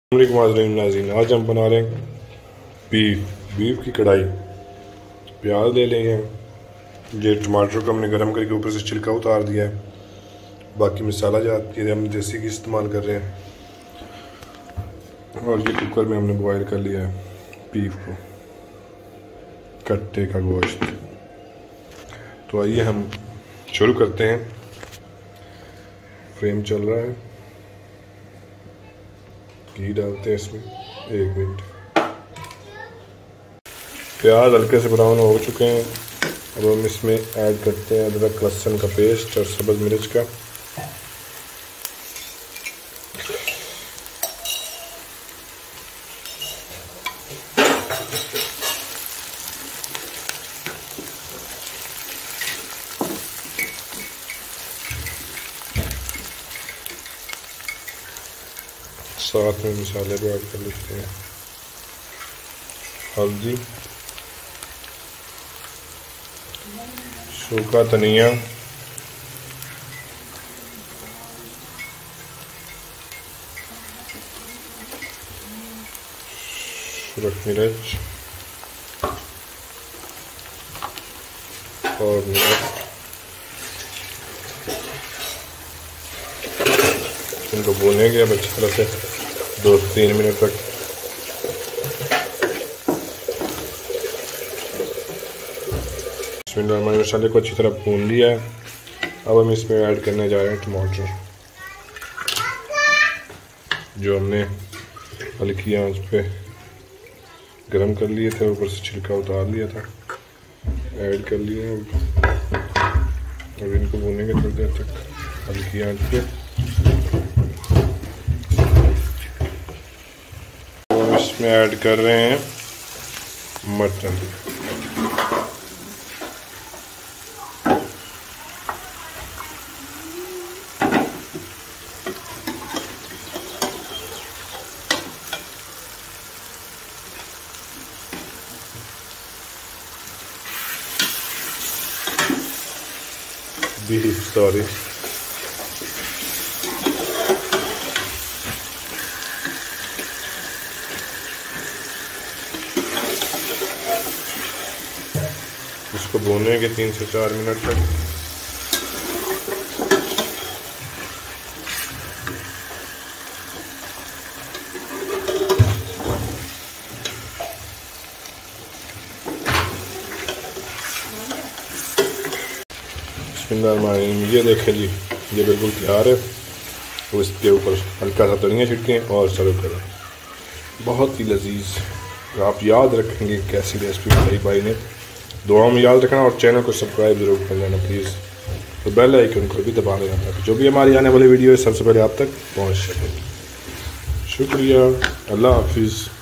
नाज़रीन, आज हम बना रहे हैं बीफ की कढ़ाई। प्याज ले लेंगे, ये टमाटर को हमने गर्म करके ऊपर से छिलका उतार दिया है। बाकी मसाला जाती है, हम देसी घी इस्तेमाल कर रहे हैं। और ये कुकर में हमने बॉयल कर लिया है बीफ को, कट्टे का गोश्त। तो आइए हम शुरू करते हैं। फ्लेम चल रहा है, घी डालते हैं इसमें 1 मिनट। प्याज हल्के से ब्राउन हो चुके हैं। अब हम इसमें ऐड करते हैं अदरक लहसुन का पेस्ट और सब्ज़ मिर्च का। साथ में मसाले भी ऐड कर लेते हैं। हल्दी, सूखा धनिया, सुरख मिर्च और नमक। इनको भूनेंगे अब अच्छी तरह से 2 से 3 मिनट तक। हमारे मसाले को अच्छी तरह भून लिया है। अब हम इसमें ऐड करने जा रहे हैं टमाटर, जो हमने हल्की आंच पे गरम कर लिए थे, ऊपर से छिलका उतार लिया था, ऐड कर लिए। अब इनको भूनेंगे थोड़ी देर तक हल्की आंच पे। इसमें ऐड कर रहे हैं मटन। बीफ सॉरी इसको भूनेंगे 3 से 4 मिनट तक। ये देखें जी, ये बिल्कुल तैयार है। तो इसके ऊपर हल्का सा धनिया छिड़कें और सर्व करें। बहुत ही लजीज। आप याद रखेंगे कैसी रेसिपी बताई भाई ने। दुआ में याद रखना और चैनल को सब्सक्राइब ज़रूर कर लेना प्लीज़। तो बेल आइकन को भी दबा देना ताकि जो भी हमारी आने वाली वीडियो है सबसे पहले आप तक पहुँच सके। शुक्रिया, अल्लाह हाफिज़।